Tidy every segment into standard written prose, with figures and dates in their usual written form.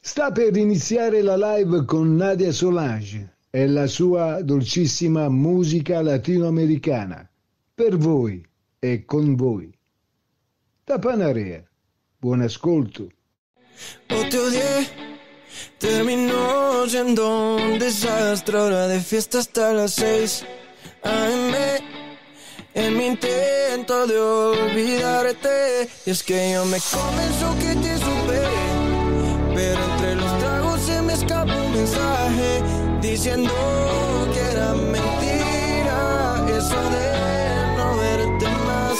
Sta per iniziare la live con Nadia Solange e la sua dolcissima musica latinoamericana. Per voi e con voi. Da Panarea. Buon ascolto. Te odié, terminó siendo un desastre. Hora de fiesta hasta las 6 AM. En mi intento de olvidarte. Y es que yo me convenzo que te superé, pero entre los tragos se me escapó un mensaje diciendo que era mentira eso de no verte más.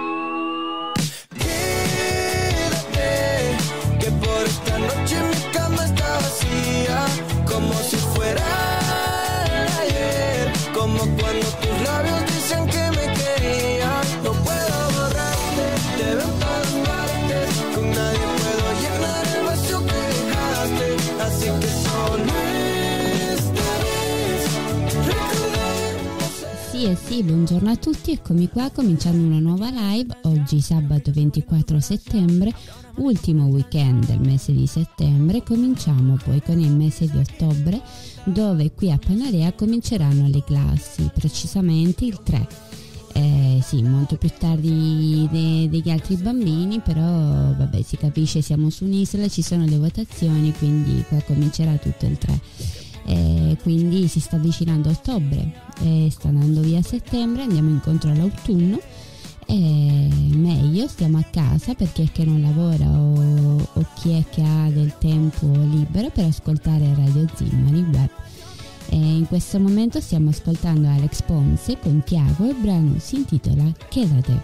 Quédate, que por esta noche mi cama está vacía, como si fuera ayer, como cuando tus labios dicen que me querían. No puedo borrarte, te veo en todas partes, con nadie puedo llenar el vacío que dejaste, así que solo esta vez recordemos. Sì, buongiorno a tutti, eccomi qua, cominciando una nuova live, oggi sabato 24 settembre, ultimo weekend del mese di settembre. Cominciamo poi con il mese di ottobre, dove qui a Panarea cominceranno le classi, precisamente il 3. Sì, molto più tardi degli altri bambini, però vabbè, si capisce, siamo su un'isola, ci sono le votazioni, quindi qua comincerà tutto il 3. Quindi si sta avvicinando ottobre, sta andando via settembre, andiamo incontro all'autunno. Meglio stiamo a casa per chi è che non lavora o chi è che ha del tempo libero per ascoltare Radio Zimmari web. In questo momento stiamo ascoltando Alex Ponce con Tiago, il brano si intitola Quédate.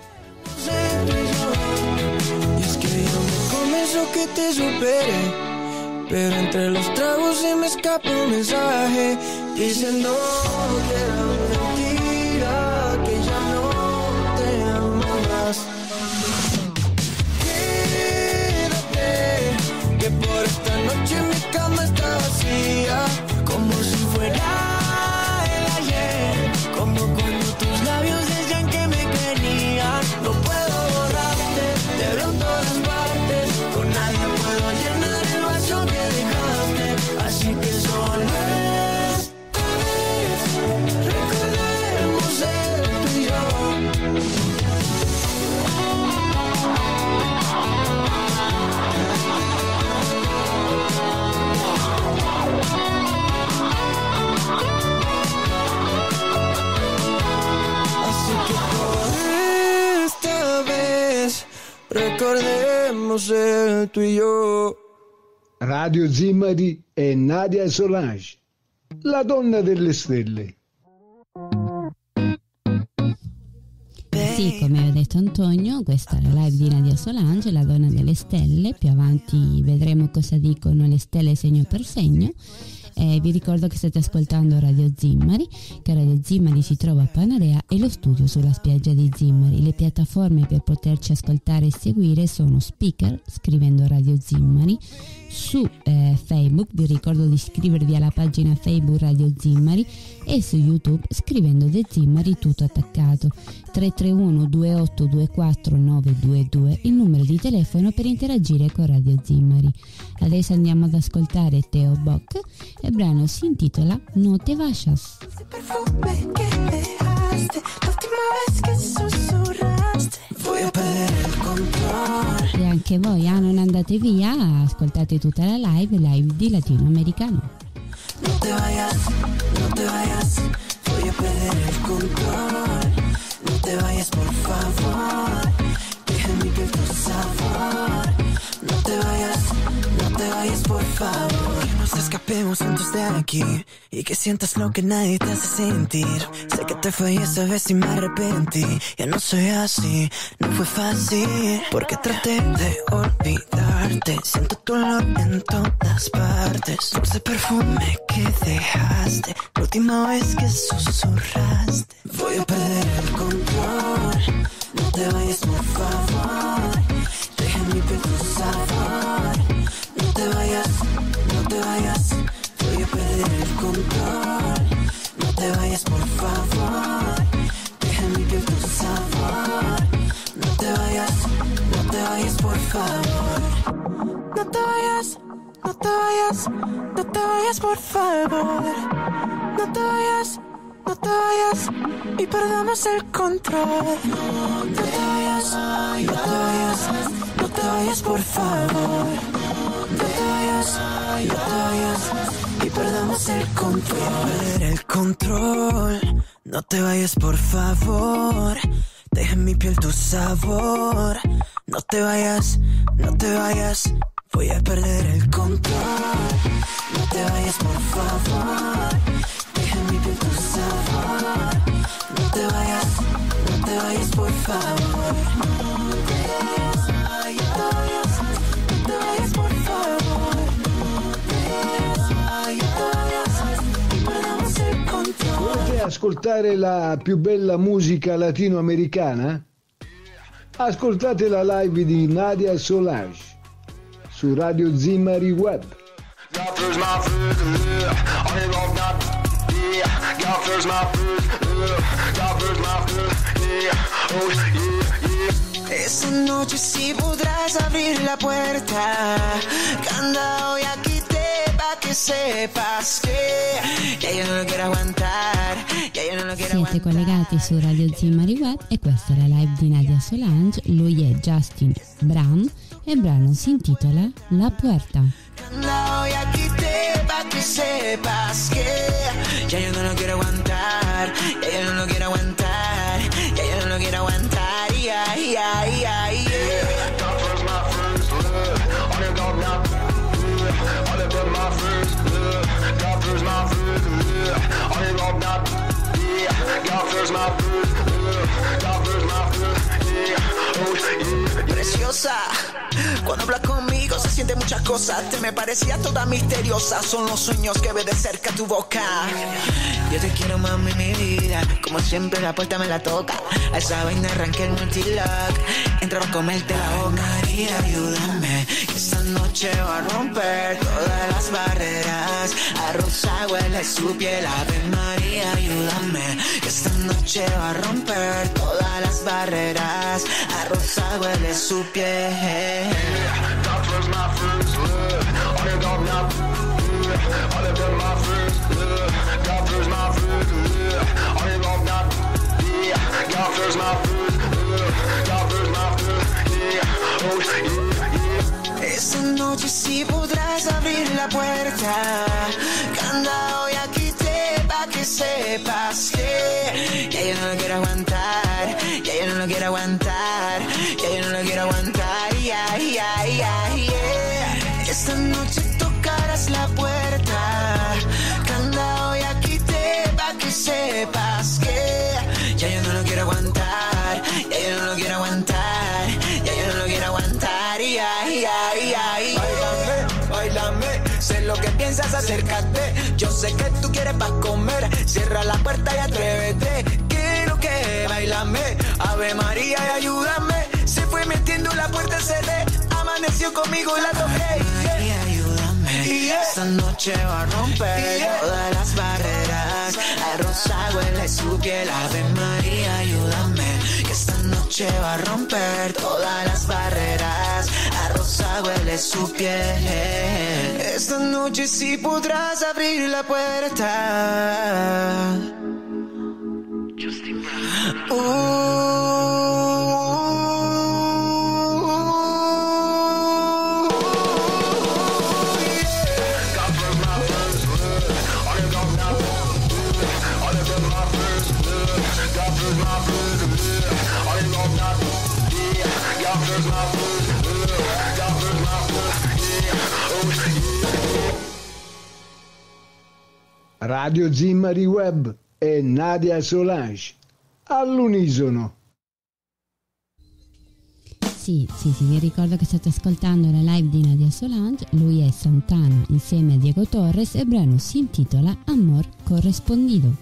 Y es que yo me convenzo que te superé, pero entre los tragos se me escapa un mensaje diciendo que era mentira, que ya no te amo más. Quédate, que por esta noche mi cama está vacía, como si fuera el ayer, como cuando tus labios decían que me querían. No puedo borrarte, te veo en todas partes, con nadie puedo llenar el vacío que dejaste, así que solo esta vez recordemos el tú y yo. Así que por esta vez recordemos el tú y yo. Radio Zimmari e Nadia Solange, la donna delle stelle. Sì, come ha detto Antonio, questa è la live di Nadia Solange, la donna delle stelle. Più avanti vedremo cosa dicono le stelle segno per segno. Vi ricordo che state ascoltando Radio Zimmari, che Radio Zimmari si trova a Panarea e lo studio sulla spiaggia di Zimmari. Le piattaforme per poterci ascoltare e seguire sono Speaker, scrivendo Radio Zimmari, su Facebook, vi ricordo di iscrivervi alla pagina Facebook Radio Zimmari, e su YouTube scrivendo The Zimmari tutto attaccato. 331 2824 922 il numero di telefono per interagire con Radio Zimmari. Adesso andiamo ad ascoltare Theo Bock e il brano si intitola No te vayas. E anche voi non andate via, ascoltate tutta la live di Latinoamericano. No te vayas, voy a perder el control. No te vayas, por favor, deja en mi piel tu sabor. No te vayas, por favor. Que nos escapemos juntos de aquí y que sientas lo que nadie te hace sentir. Sé que te fallé esa vez y me arrepentí. Ya no soy así, no fue fácil, porque traté de olvidarte. Siento tu olor en todas partes, dulce perfume que dejaste la última vez que susurraste. Voy a perder el control. No te vayas, por favor, deja en mi piel tu sabor. No te vayas, voy a perder el control. No te vayas, por favor, deja en mi piel tu sabor. No te vayas, por favor. No te vayas, no te vayas por favor. No te vayas y perdamos el control. No te vayas, no te vayas por favor. No te vayas y perdamos el control. Perder el control. No te vayas por favor. Deja en mi piel tu sabor. No te vayas, voy a perder el control. No te vayas por favor. Deja en mi piel tu sabor. No te vayas por favor. No te vayas, no te vayas por favor. No te vayas y perdamos il controllo. Volete ascoltare la più bella musica latinoamericana? Ascoltate la live di Nadia Solange su Radio Zimari Web. Esta noche si podrás abrir la puerta, candado y aquí te pa' que sepas que ya yo no lo quiero aguantar, ya yo no lo quiero Siete aguantar. collegati su Radio Zimari Web e questa è la live di Nadia Solange. Lui è Justin Brown e il brano si intitola La Puerta. Candado y aquí te pa' que sepas que ya yo no lo quiero aguantar, ya yo no lo quiero aguantar, ya yo no lo quiero aguantar. Yeah, yeah, yeah, yeah. Preciosa, cuando hablas conmigo se siente muchas cosas. Te me parecía toda misteriosa. Son los sueños que ves de cerca tu boca. Yo te quiero, mami, mi vida. Como siempre la puerta me la toca. A esa vaina arranqué el multilock. Entraba a comerte la boca. María, ayúdame, que esta noche va a romper todas las barreras. A rosa huele su piel. Ave María, ayúdame, que esta noche va a romper todas las barreras. A rosa huele su piel. That was my first love. On your dog now. All of them my first love. That was my first love. On your dog now. That was my first love. That was my first, yeah. Oh, yeah, yeah. Esta noche sí podrás abrir la puerta, candado y aquí te pa' que sepas que ya yo no lo quiero aguantar, ya yo no lo quiero aguantar, ya yo no lo quiero aguantar, yeah, yeah, yeah, yeah. Esta noche tocarás la puerta, candado y aquí te pa' que sepas que ya yo no lo quiero aguantar, ya yo no lo quiero aguantar, ya yo no lo quiero aguantar, yeah, yeah, yeah, yeah. Báilame, sé lo que piensas, acércate. Yo sé que tú quieres pa' comer. Cierra la puerta y atrévete. Quiero que báilame, Ave María y ayúdame. Se fue metiendo la puerta, cerré. Amaneció conmigo y la toqué. María, ayúdame. Yeah. Esta noche va a romper todas las barreras. A rosa huele su piel. Ave María, ayúdame. Que esta noche va a romper todas las barreras. A rosa huele su piel. Esta noche sí podrás abrir la puerta. Justin Radio Zimari Web e Nadia Solange all'unisono. Sì, vi ricordo che state ascoltando la live di Nadia Solange. Lui è Santana insieme a Diego Torres e il brano si intitola Amor Correspondido.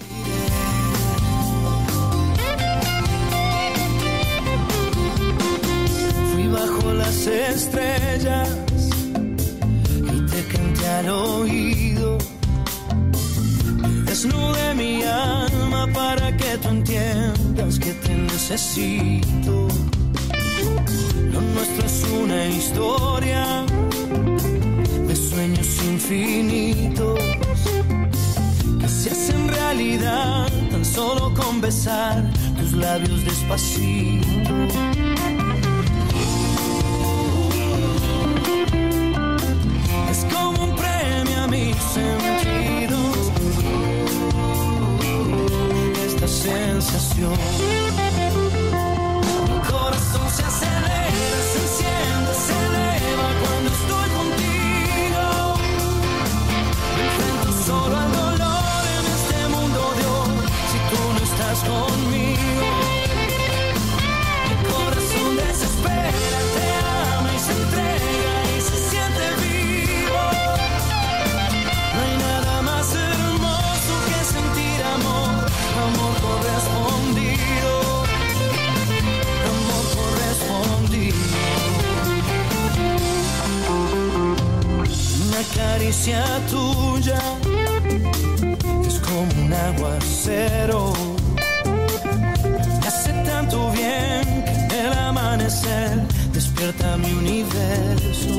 Fui bajo las estrellas y te canté al oído. Desnude mi alma para que tú entiendas que te necesito. Lo nuestro es una historia de sueños sueños infinitos que se hacen realidad tan solo con besar tus labios despacito. Es como un premio a mis sentidos esta sensación. Mi corazón se acelera, se enciende, se eleva cuando estoy contigo. Me enfrento solo al dolor en este mundo de hoy si tú no estás conmigo. Mi corazón desespera, te ama y se entrega y se siente vivo. No hay nada más hermoso que sentir amor, amor correspondido, amor correspondido. Una caricia tuya es como un aguacero, me hace tanto bien que en el amanecer despierta mi universo.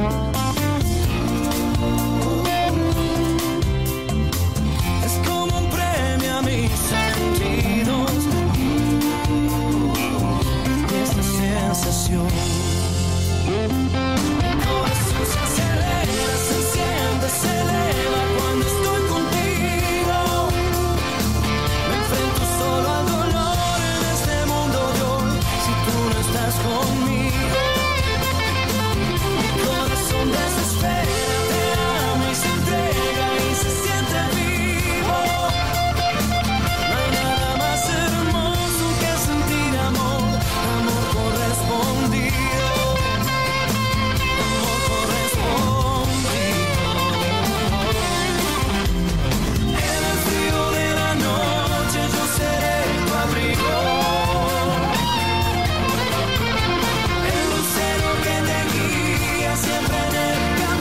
Es como un premio a mis sentidos esta sensación. Mi corazón se acelera, se enciende, se eleva cuando estoy contigo. Me enfrento solo al dolor en este mundo de hoy si tú no estás conmigo. Mi corazón desespera, te ama y se entrega y se siente vivo. No hay nada más hermoso que sentir amor, amor correspondido, amor correspondido. En el frío de la noche yo seré tu abrigo, el lucero que te guía siempre en el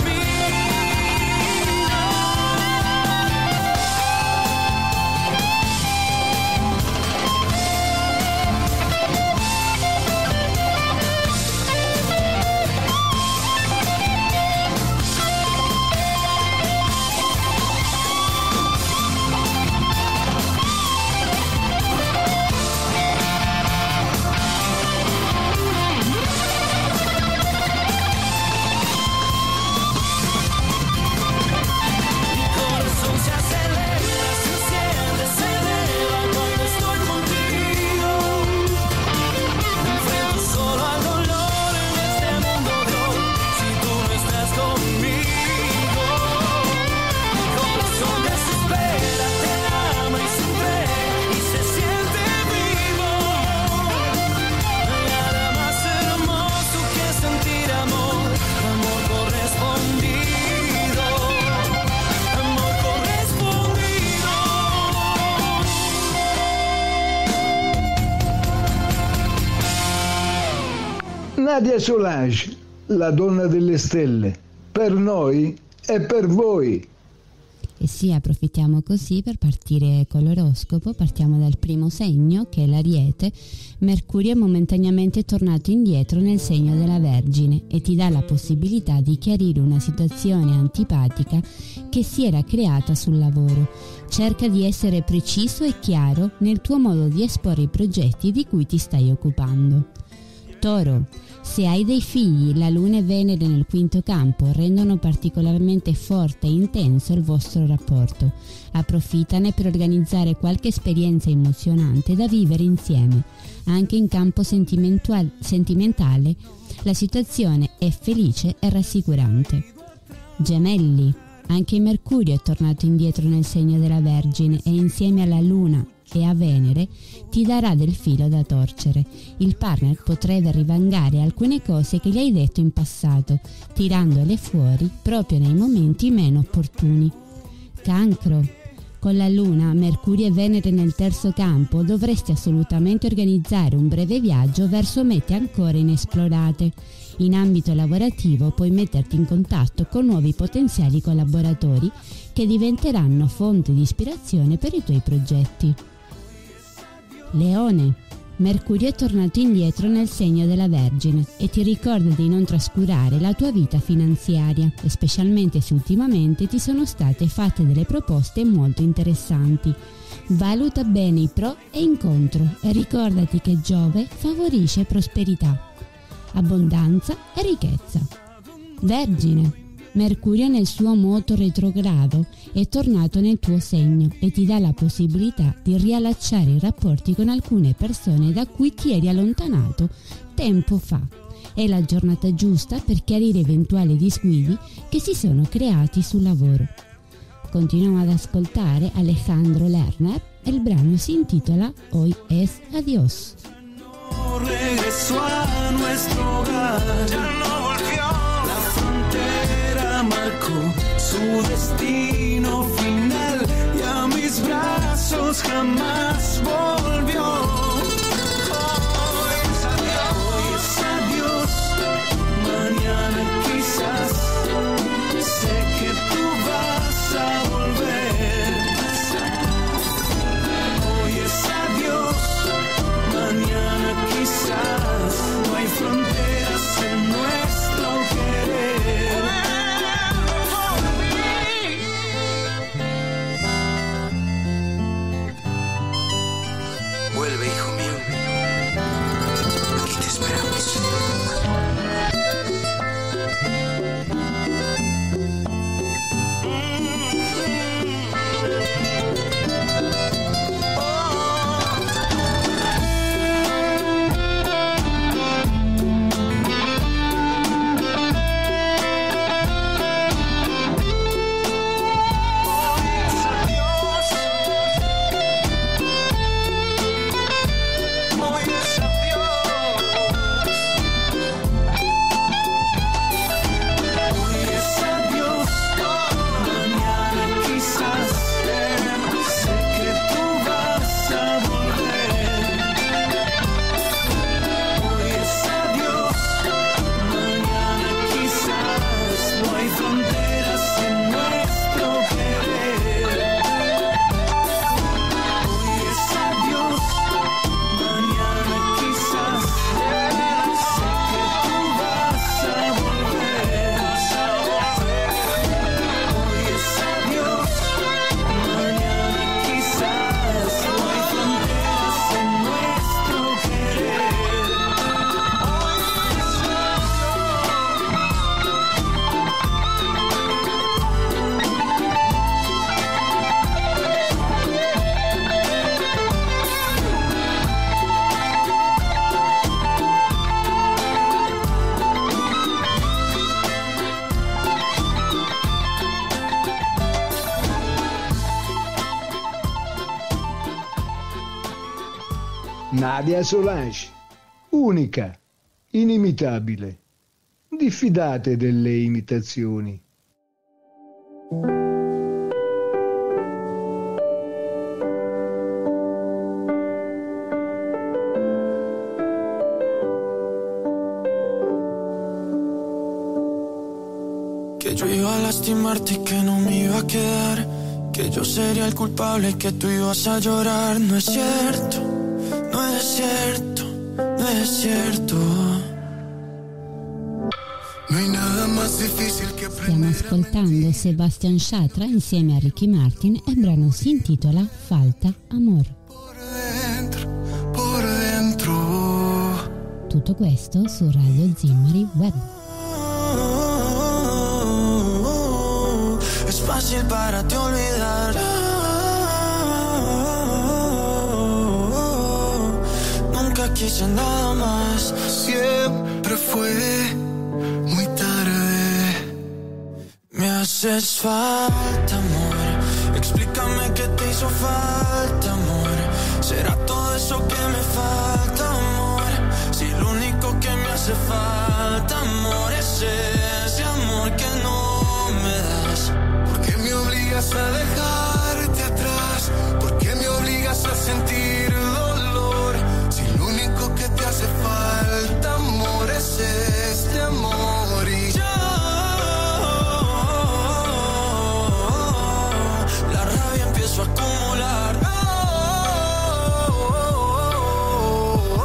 Nadia Solange, la donna delle stelle, per noi e per voi. E sì, approfittiamo così per partire con l'oroscopo. Partiamo dal primo segno, che è l'Ariete. Mercurio è momentaneamente tornato indietro nel segno della Vergine e ti dà la possibilità di chiarire una situazione antipatica che si era creata sul lavoro. Cerca di essere preciso e chiaro nel tuo modo di esporre i progetti di cui ti stai occupando. Toro, se hai dei figli, la Luna e Venere nel quinto campo rendono particolarmente forte e intenso il vostro rapporto. Approfittane per organizzare qualche esperienza emozionante da vivere insieme. Anche in campo sentimentale, la situazione è felice e rassicurante. Gemelli, anche Mercurio è tornato indietro nel segno della Vergine e insieme alla Luna e a Venere ti darà del filo da torcere. Il partner potrebbe rivangare alcune cose che gli hai detto in passato, tirandole fuori proprio nei momenti meno opportuni. Cancro, con la Luna, Mercurio e Venere nel terzo campo dovresti assolutamente organizzare un breve viaggio verso mete ancora inesplorate. In ambito lavorativo puoi metterti in contatto con nuovi potenziali collaboratori che diventeranno fonte di ispirazione per i tuoi progetti. Leone, Mercurio è tornato indietro nel segno della Vergine e ti ricorda di non trascurare la tua vita finanziaria, e specialmente se ultimamente ti sono state fatte delle proposte molto interessanti. Valuta bene i pro e i contro e ricordati che Giove favorisce prosperità, abbondanza e ricchezza. Vergine. Mercurio nel suo moto retrogrado è tornato nel tuo segno e ti dà la possibilità di riallacciare i rapporti con alcune persone da cui ti eri allontanato tempo fa. È la giornata giusta per chiarire eventuali disguidi che si sono creati sul lavoro. Continuiamo ad ascoltare Alejandro Lerner e il brano si intitola Hoy es Adiós. Regresó a nuestro hogar, ya no volvió. La frontera marcó su destino final y a mis brazos jamás volvió. Hoy es adiós, mañana quizás. Sé que tú vas a volver. Hoy es adiós, mañana quizás. No hay fronteras en nuestro querer. Vuelve, hijo mío. Aquí te esperamos. Nadia Solange, unica, inimitabile. Diffidate delle imitazioni. Que yo iba a lastimarte y que no me iba a quedar, que yo sería el culpable y que tú ibas a llorar. No es cierto, no es cierto, no es cierto. No hay nada más difícil que Stiamo ascoltando Sebastian Yatra insieme a Ricky Martin e il brano si intitola Falta Amor. por dentro. Tutto questo su Radio Zimmari Web. Es fácil para ti olvidar. Nunca quise nada más. Siempre fue muy tarde. Me haces falta, amor. Explícame qué te hizo falta, amor. ¿Será todo eso que me falta, amor? Si lo único que me hace falta, amor, es ese amor que no me das. ¿Por qué me obligas a dejarte atrás? ¿Por qué me obligas a sentir dolor? Si lo único que te hace falta, amor, es este amor. Y yo, la rabia empiezo a acumular.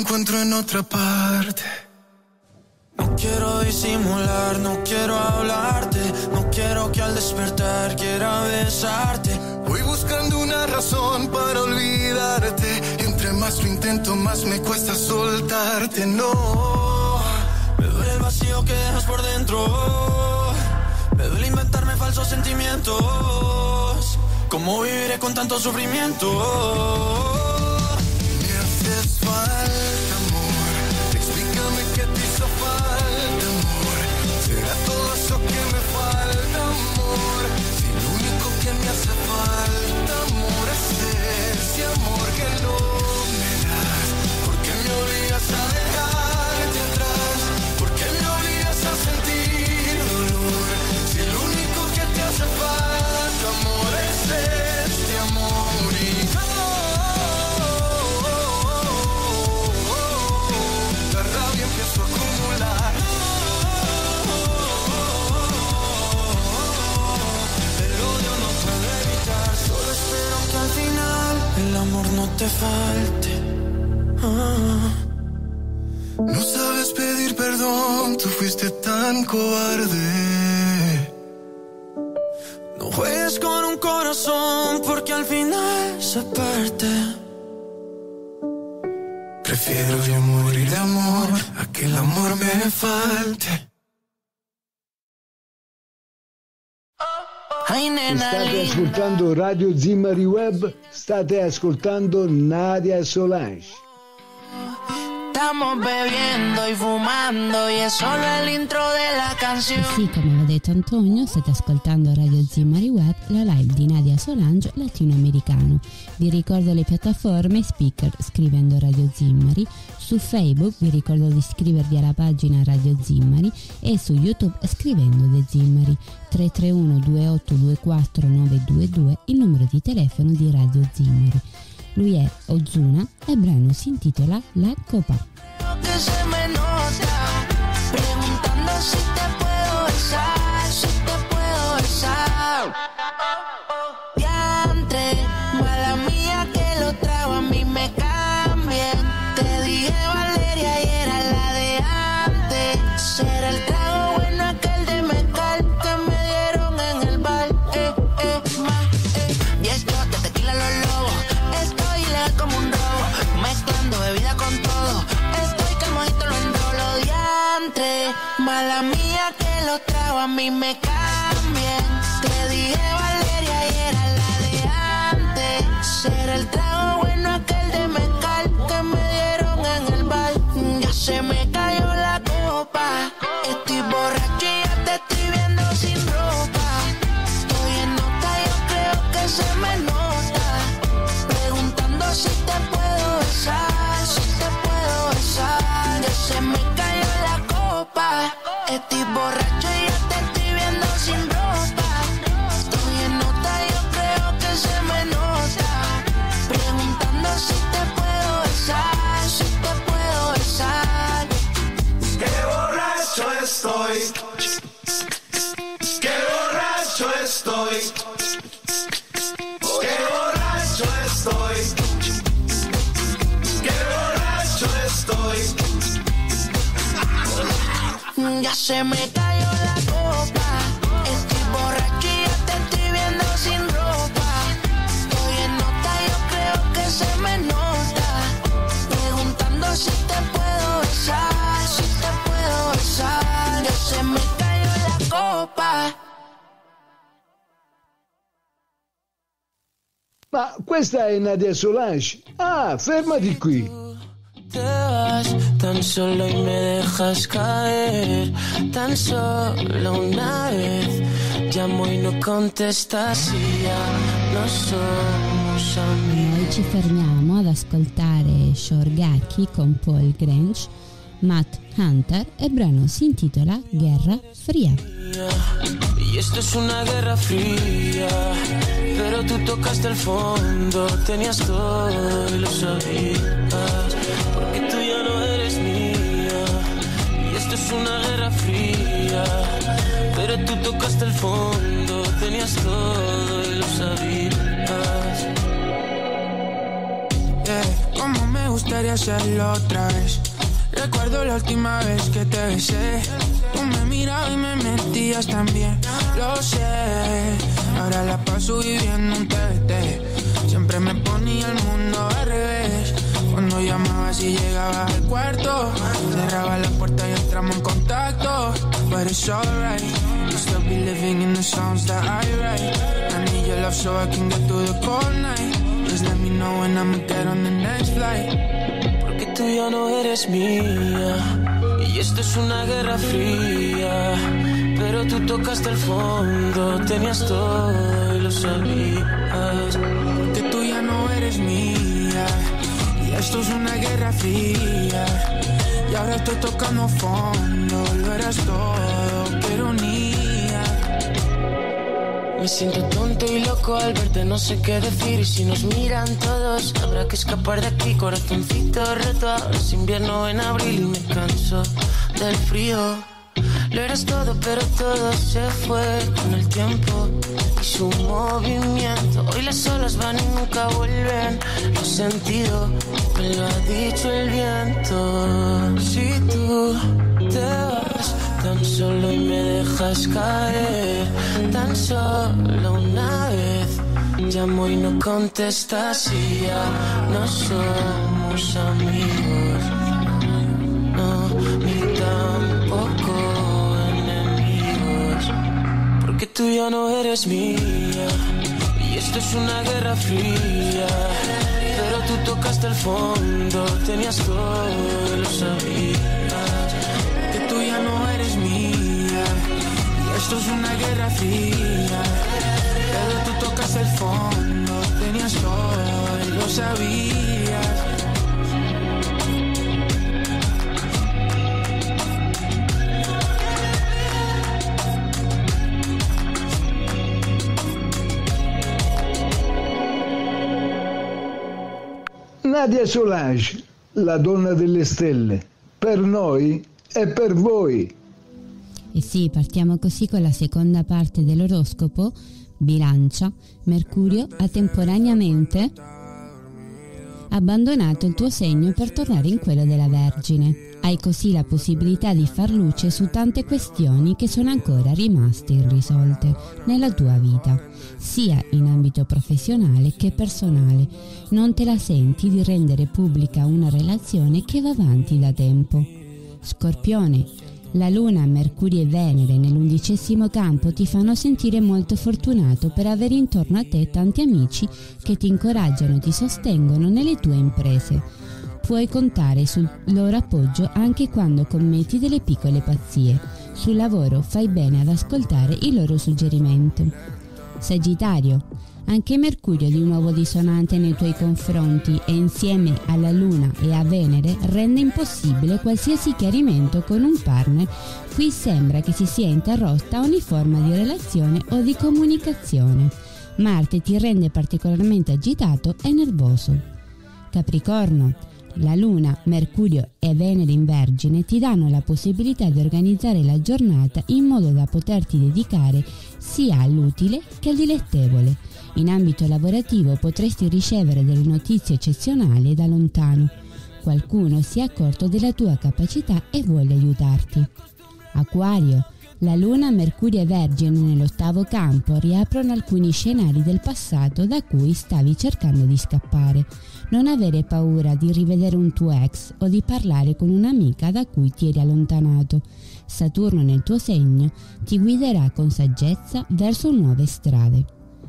encuentro en otra parte. No quiero disimular, no quiero hablarte, no quiero que al despertar quiera besarte. Voy buscando una razón para olvidarte, y entre más lo intento más me cuesta soltarte. No, me duele el vacío que dejas por dentro, me duele inventarme falsos sentimientos. ¿Cómo viviré con tanto sufrimiento? Me haces falta, amor, explícame qué te hizo falta, amor. ¿Será todo eso que me falta, amor? Si lo único que me hace falta, amor, es ese amor que no me das. ¿Por qué me obligas a dejarte atrás? ¿Por qué me obligas a sentir dolor? Si lo único que te hace falta, amor, es este amor. Y la rabia empiezo a acumular. El odio no puedo evitar, solo espero que al final el amor no te falte. No sabes pedir perdón, tú fuiste tan cobarde. No juegues con un corazón porque al final se parte. Prefiero yo morir de amor a que el amor me falte. Ay, nena State linda. ascoltando Radio Zimmari Web, state ascoltando Nadia Solange. Estamos bebiendo y fumando y es solo el intro de la canción. Sì, come aveva detto Antonio, state ascoltando Radio Zimmari Web, la live di Nadia Solange latinoamericano. Vi ricordo le piattaforme speaker scrivendo Radio Zimmari, su Facebook vi ricordo di iscrivervi alla pagina Radio Zimmari e su YouTube scrivendo The Zimmari. 331 2824 922 il numero di telefono di Radio Zimmari. Lui è Ozuna e il brano si intitola La Copa. Que se me nota, preguntando si te puedo besar, si te puedo besar. Diantre, mala mía que lo trago a mí me cambien. Te dije Valeria y era la de antes. Será el trago bueno aquel de mezcal que me dieron en el bar. Y esto de tequila los lobos. Estoy ilegal como un robo, mezclando bebida con todo. Estoy que el mojito lo enrolo. Diantre, mala mía que lo trago a mí me cambien. Te dije Valeria y era la de antes. Será el trago bueno aquel de mezcal que me dieron en el bar. Ya se me cayó la copa. Estoy borracho y ya te estoy viendo sin ropa. Estoy en nota, yo creo que se me nota. Preguntando si te puedo besar, si te puedo besar. Ya se me cayó la copa. Estoy borracho y ya te estoy viendo sin ropa. Estoy en nota, yo creo que se me nota. Preguntando si te puedo besar, si te puedo besar. Qué borracho estoy. Qué borracho estoy. Qué borracho estoy. Qué borracho estoy. Ya se me cayó la copa. Estoy borracho y ya te estoy viendo sin ropa. Estoy en nota, yo creo que se me nota. Preguntando si te puedo besar, si te puedo besar. Ya se me cayó la copa. Ma questa è Nadia Solange. Ah, fermati qui. Te vas tan solo y me dejas caer. Tan solo una vez. Llamo y no contestas y ya no somos amigos. Noi ci fermiamo ad ascoltare Shorgaki con Paul Grange, Matt Hunter e il brano si intitola Guerra Fría. Y esto es una guerra fría, pero tú tocaste el fondo, tenías todo y lo sabías, porque tú ya no eres mía. Y esto es una guerra fría, pero tú tocaste el fondo, tenías todo y lo sabías. Como me gustaría gustaría hacerlo otra vez. Recuerdo la última vez que te besé. Tú me mirabas y me mentías también. Lo sé, ahora la paso viviendo un TBT. Siempre me ponía el mundo al revés. Cuando llamabas y llegabas al cuarto, cerraba la puerta y entramos en contacto. But it's alright, you still be living in the songs that I write. I need your love so I can get through the cold night. Just let me know when I'ma get on the next flight. Porque tú ya no eres mía y esto es una guerra fría. Pero tú tocaste el fondo, tenías todo y lo sabías. Porque tú ya no eres mía y esto es una guerra fría. Y ahora estoy tocando fondo, lo eras todo, qué ironía. Me siento tonto y loco al verte, no sé qué decir. Y si nos miran todos, habrá que escapar de aquí. Corazoncito roto, ahora es invierno en abril y me canso del frío. Lo eras todo, pero todo se fue con el tiempo y su movimiento. Hoy las olas van y nunca vuelven. Lo he sentido, me lo ha dicho el viento. Si tú te vas tan solo y me dejas caer, tan solo una vez, llamo y no contestas y ya no somos amigos, no, ni tampoco enemigos. Porque tú ya no eres mía y esto es una guerra fría. Pero tú tocaste el fondo, tenías todo y lo sabías. Que tú ya no eres mía y esto es una guerra fría. Pero tú tocas el fondo, tenías todo y lo sabías. Nadia Solange, la donna delle stelle, per noi e per voi. E sì, partiamo così con la seconda parte dell'oroscopo. Bilancia. Mercurio ha temporaneamente abbandonato il tuo segno per tornare in quello della Vergine. Hai così la possibilità di far luce su tante questioni che sono ancora rimaste irrisolte nella tua vita, sia in ambito professionale che personale. Non te la senti di rendere pubblica una relazione che va avanti da tempo. Scorpione. La Luna, Mercurio e Venere nell'11° campo ti fanno sentire molto fortunato per avere intorno a te tanti amici che ti incoraggiano e ti sostengono nelle tue imprese. Puoi contare sul loro appoggio anche quando commetti delle piccole pazzie. Sul lavoro fai bene ad ascoltare il loro suggerimento. Sagittario. Anche Mercurio di nuovo dissonante nei tuoi confronti e insieme alla Luna e a Venere rende impossibile qualsiasi chiarimento con un partner. Qui sembra che si sia interrotta ogni forma di relazione o di comunicazione. Marte ti rende particolarmente agitato e nervoso. Capricorno. La Luna, Mercurio e Venere in Vergine ti danno la possibilità di organizzare la giornata in modo da poterti dedicare sia all'utile che al dilettevole. In ambito lavorativo potresti ricevere delle notizie eccezionali da lontano. Qualcuno si è accorto della tua capacità e vuole aiutarti. Acquario. La Luna, Mercurio e Vergine nell'8° campo riaprono alcuni scenari del passato da cui stavi cercando di scappare. Non avere paura di rivedere un tuo ex o di parlare con un'amica da cui ti eri allontanato. Saturno nel tuo segno ti guiderà con saggezza verso nuove strade.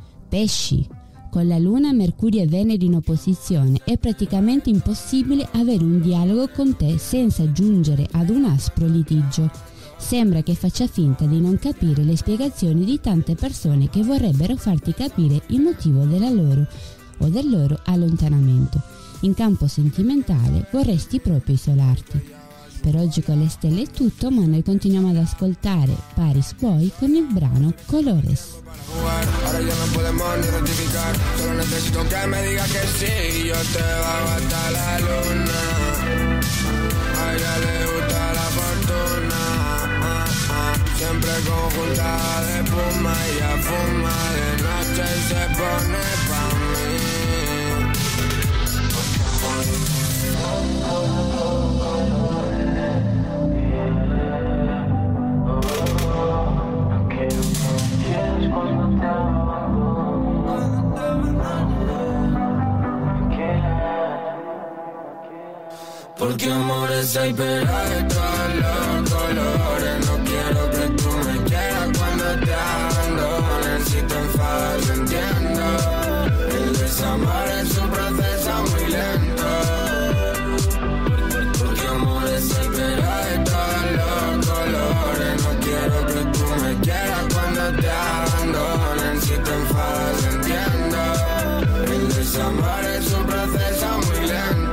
Pesci. Con la Luna, Mercurio e Venere in opposizione è praticamente impossibile avere un dialogo con te senza giungere ad un aspro litigio. Sembra che faccia finta di non capire le spiegazioni di tante persone che vorrebbero farti capire il motivo della loro o del loro allontanamento. In campo sentimentale vorresti proprio isolarti. Per oggi con le stelle è tutto, ma noi continuiamo ad ascoltare Paris Boy con il brano Colores. Ahora ya no podemos ni rectificar, solo necesito que me digas que sí, yo te bajo hasta la luna. A ella le gusta la fortuna, siempre conjuntada de espuma, ella fuma de noche y se pone pa' mí. Porque amores hay pero de todos los colores. No quiero que tú me quieras cuando te abandonen. Si te enfadas entiendo. El desamor es un proceso muy lento. Porque amores hay pero de todos los colores. No quiero que tú me quieras cuando te abandonen. Si te enfadas entiendo. El desamor es un proceso muy lento.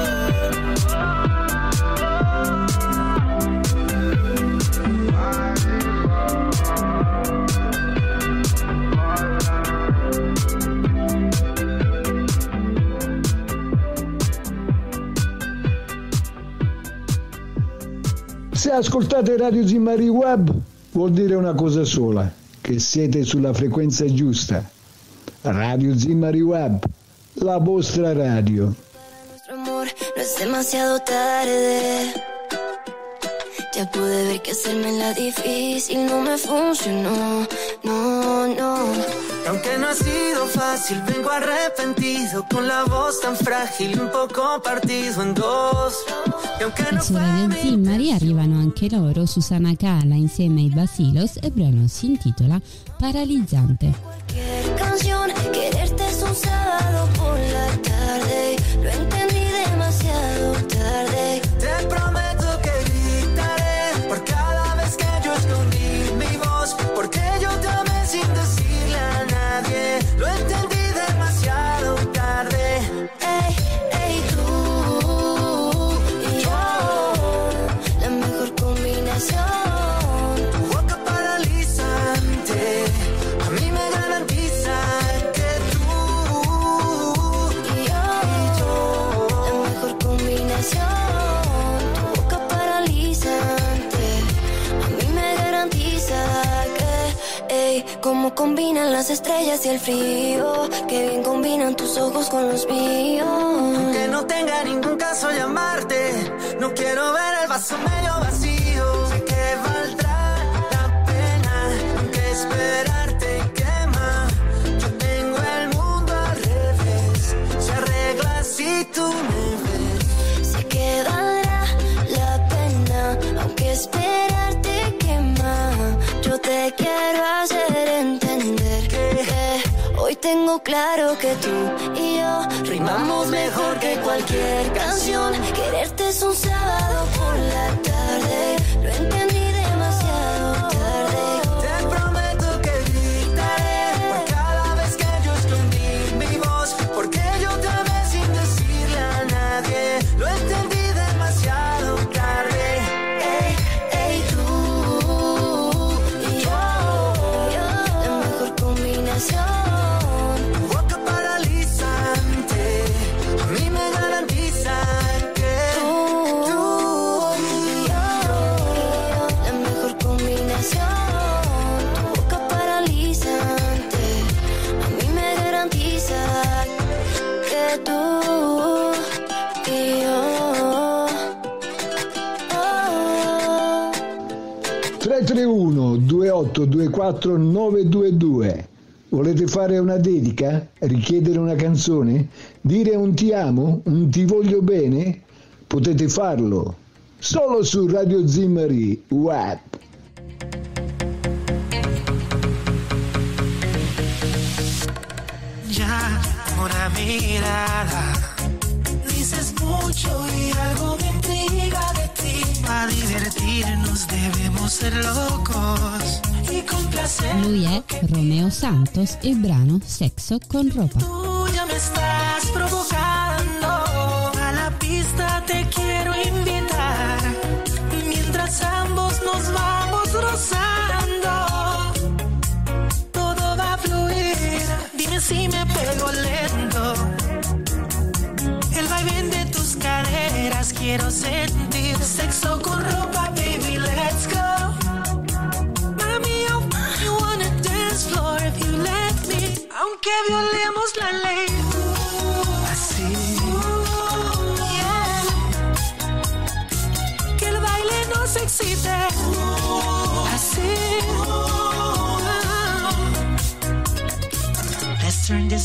Se ascoltate Radio Zimari Web vuol dire una cosa sola, che siete sulla frequenza giusta. Radio Zimari Web, la vostra radio. Nuestro amor no es demasiado tarde. Ya pude ver que hacerme la difícil no me funcionó. No. Aunque no ha sido fácil, vengo arrepentido, con la voz tan frágil, un poco partido en dos. E aunque no Su Radio Zimari arrivano anche loro, Susana Cala insieme ai Basilos, e il brano si intitola Paralizzante. Cualquier canción, quererte es un sábado por la tarde. Lo entendí demasiado tarde. te prometo que gritaré por cada vez que yo escondí mi voz, porque yo te amé sin decirle a nadie. Lo entendí demasiado tarde. Ey, tú y yo, la mejor combinación. Tu boca paralizante a mí me garantiza que tú Y yo, la mejor combinación. Tu boca paralizante a mí me garantiza que, ey, cómo combinan las estrellas y el frío, que bien combinan tus ojos con los míos. que no tenga ningún caso llamarte. No quiero ver el vaso medio vacío. Sé que valdrá la pena, aunque esperarte quema. Yo tengo el mundo al revés. Se arregla si tú me ves. Sé que valdrá la pena, aunque esperarte quema. Yo te quiero hacer entender que hoy tengo claro que tú y yo rimamos mejor que cualquier canción. Quererte es un sábado por la tarde. Lo entendí demasiado tarde. Te prometo que gritaré por cada vez que yo escondí mi voz, porque yo te amé sin decirle a nadie. Lo entendí demasiado tarde. Ey, tú y yo, la mejor combinación. Tu boca paralizante a mí me garantiza que Tú y yo, la mejor combinación. Tu boca paralizante a mí me garantiza que tú y yo. 331 2824 922. Volete fare una dedica? Richiedere una canzone? Dire un ti amo? Un ti voglio bene? Potete farlo solo su Radio Zimari Web. ya una mirada. Dices mucho y algo me intriga de ti. Para divertirnos debemos ser locos y complacer. Lui è Romeo Santos e il brano Sexo con ropa. Tú ya me estás provocando. A la pista te quiero invitar. Mientras ambos nos vamos rozando, todo va a fluir. Dime si me pego lento. El vaivén de tus caderas quiero sentir. Sexo con ropa, baby, let's go. Mami, I'll find you on the dance floor if you let me. Aunque violemos la ley. Así. Yeah.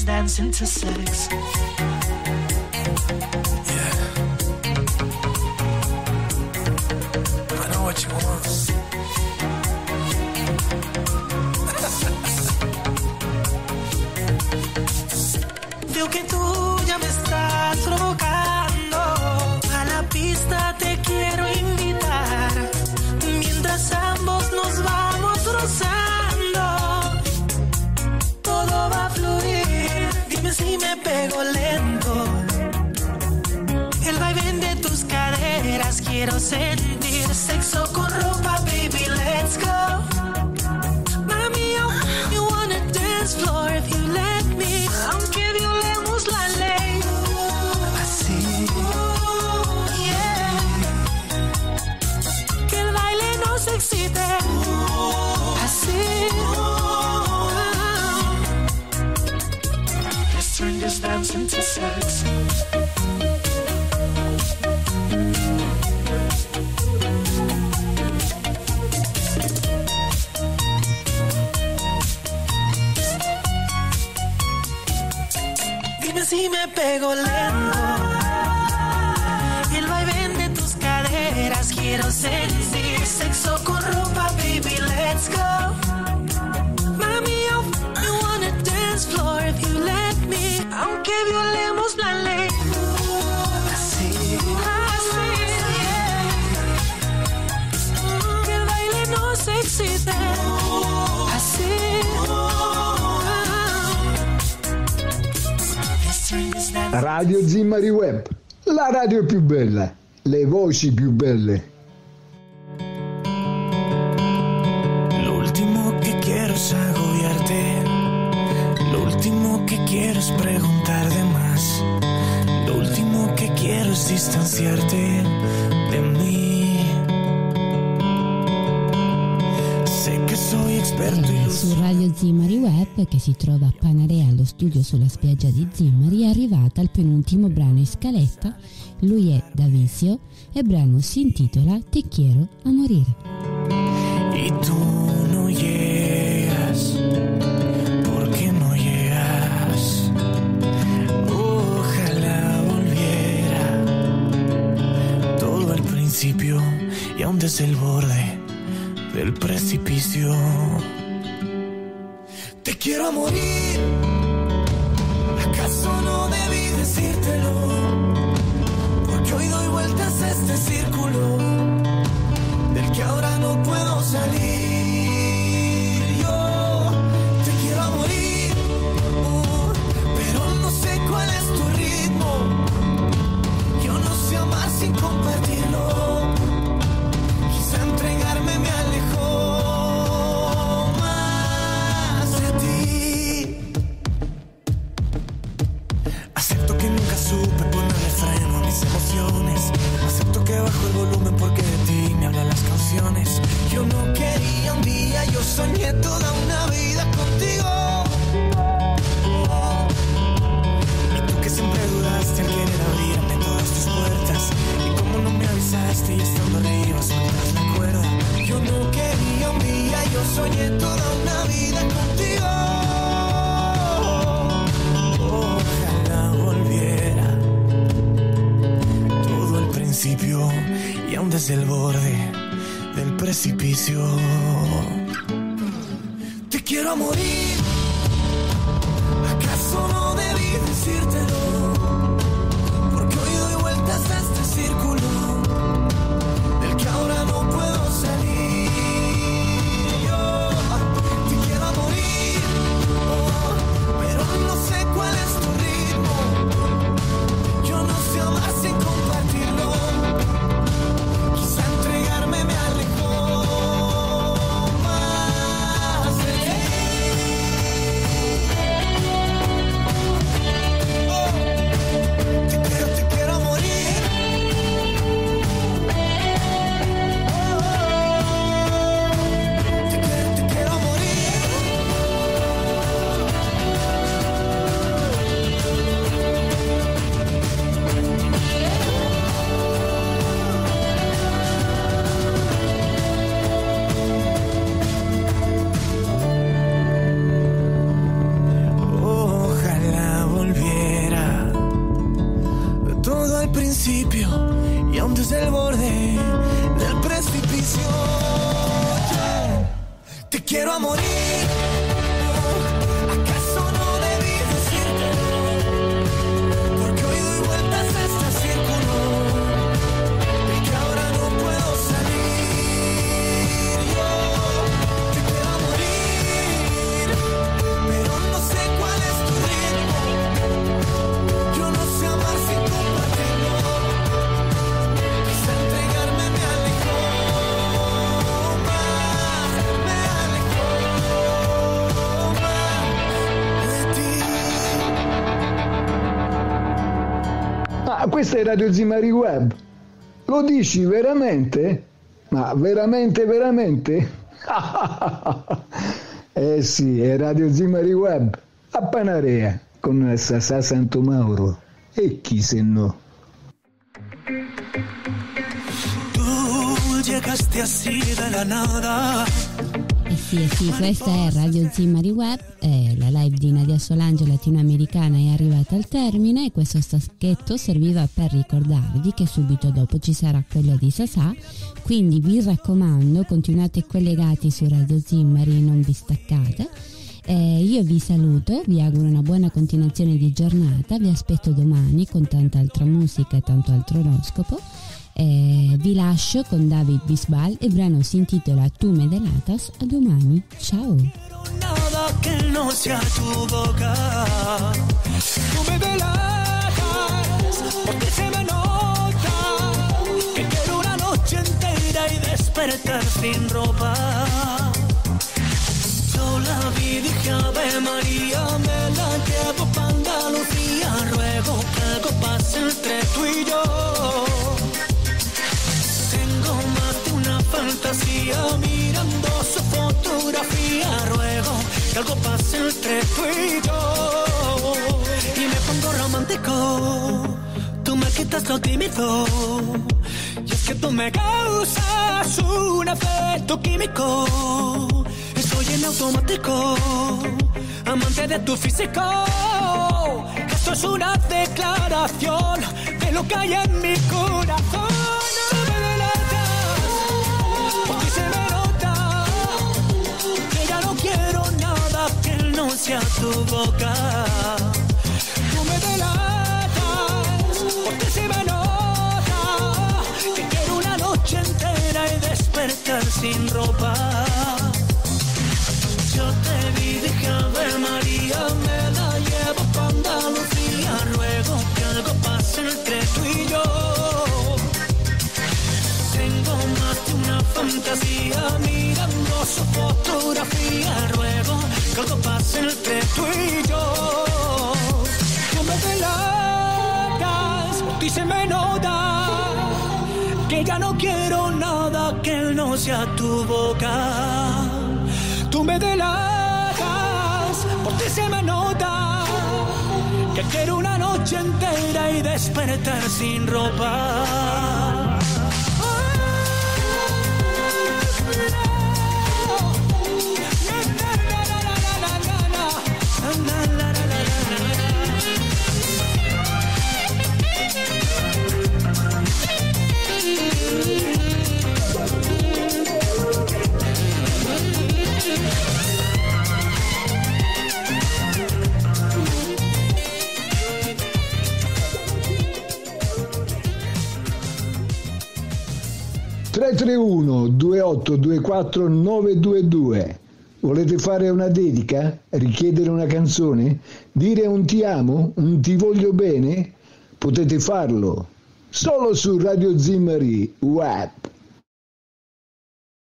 just dancing to sex. Yeah. I know what you want. Veo que tú ya me estás provocando. A la pista te quiero invitar. Mientras ambos nos vamos rozando, todo va a fluir. Dime si me pego lento. El vaivén de tus caderas quiero sentir. Sexo con ropa, baby, let's go. Mami, you wanna dance floor if you let me. Aunque violemos la ley. Así, yeah. Que el baile nos excite. Así. Let's turn this dance into sex. Si me pego lento, el vaivén de tus caderas quiero sentir. Sexo con ropa, baby, let's go. Mami, I wanna dance floor if you let me. Aunque violemos la ley. Así, así, yeah. Que el baile nos excite. Así. Radio Zimmari Web, la radio più bella, le voci più belle. Lo último que quiero es agobiarte. Lo último que quiero es preguntar de más. Lo último que quiero es distanciarte de mí. Sé que soy experto in Su Radio Zimmari Web, che si trova a Panarea allo studio sulla spiaggia di Zimmari, è arrivata al penultimo brano in scaletta. Lui è Davisio e il brano si intitola Te quiero a morir. Y tú no llegas, ¿por qué no llegas? Ojalá volviera todo al principio y aún desde el borde del precipicio. Te quiero a morir, ¿acaso no debí decírtelo? Porque hoy doy vueltas a este círculo del que ahora no puedo salir. Yo te quiero a morir, pero no sé cuál es tu ritmo. Yo no sé amar sin compartirlo. Quizá entregarme me alejó más de ti. Acepto que nunca supe ponerle freno a mis emociones. Acepto que bajo el volumen porque de ti me hablan las canciones. Yo no quería un día, yo soñé toda una vida contigo. Y tú que siempre dudaste al querer abrirme todas tus puertas. Y como no me avisaste y estando arriba sueltas la cuerda. Yo no quería un día, yo soñé toda una vida contigo. Ojalá volviera todo al principio y aún desde el borde del precipicio. Te quiero a morir, ¿acaso no debí decírtelo? Porque hoy doy vueltas a este círculo del que ahora no puedo salir. Yo te quiero a morir, pero no sé cuál es tu ritmo. Yo no sé amar sin compartirlo. Quizá entregarme me alejó más de ti. quiero a morir. ¿Acaso no debí decírtelo? Porque hoy doy vueltas a este círculo y que ahora no puedo salir. Yo te quiero a morir, pero no sé cuál es tu ritmo. Yo no sé amar sin compartirlo. Quizá entregarme me alejó más, me alejó más de ti. Ah, questa è Radio Zimari Web. Lo dici veramente? Ma veramente, veramente? Eh sì, è Radio Zimari Web. A Panarea, con Sassà Santo Mauro. E chi se no? Tú llegaste así de la nada. Sì, questa è Radio Zimari Web, la live di Nadia Solange latinoamericana è arrivata al termine e questo stacchetto serviva per ricordarvi che subito dopo ci sarà quello di Sassà, quindi vi raccomando continuate collegati su Radio Zimari, non vi staccate. Io vi saluto, vi auguro una buona continuazione di giornata, vi aspetto domani con tanta altra musica e tanto altro oroscopo. Vi lascio con David Bisbal, il brano si intitola Tu me delatas. A domani, ciao. Nada que no sea tu boca. Tú me delatas, porque se me nota que quiero una noche entera y despertar sin ropa. Yo la vi, dije Ave María, me la llevo pa' Andalucía. Ruego que algo pase entre tú y yo. Tengo más de una fantasía mirando su fotografía. Ruego que algo pase entre tú y yo. Y me pongo romántico. Tú me quitas lo tímido. Y es que tú me causas un efecto químico. Estoy en automático, amante de tu físico. Esto es una declaración de lo que hay en mi corazón. Porque se me nota que ya no quiero nada que no sea tu boca. Tú me delatas, porque se me nota que quiero una noche entera y despertar sin ropa. Yo te vi, dije Ave María, me la llevo pa' Andalucía. Ruego que algo pase entre tú y yo. Tengo más de una fantasía mirando su fotografía. Ruego que algo pase entre tú y yo. Tú me delatas, y se me nota que ya no quiero nada que no sea tu boca. Tú me delatas, por ti se me nota que quiero una noche entera y despertar sin ropa. (331 2824 922). Volete fare una dedica? Richiedere una canzone? Dire un ti amo? Un ti voglio bene? Potete farlo solo su Radio Zimari Web.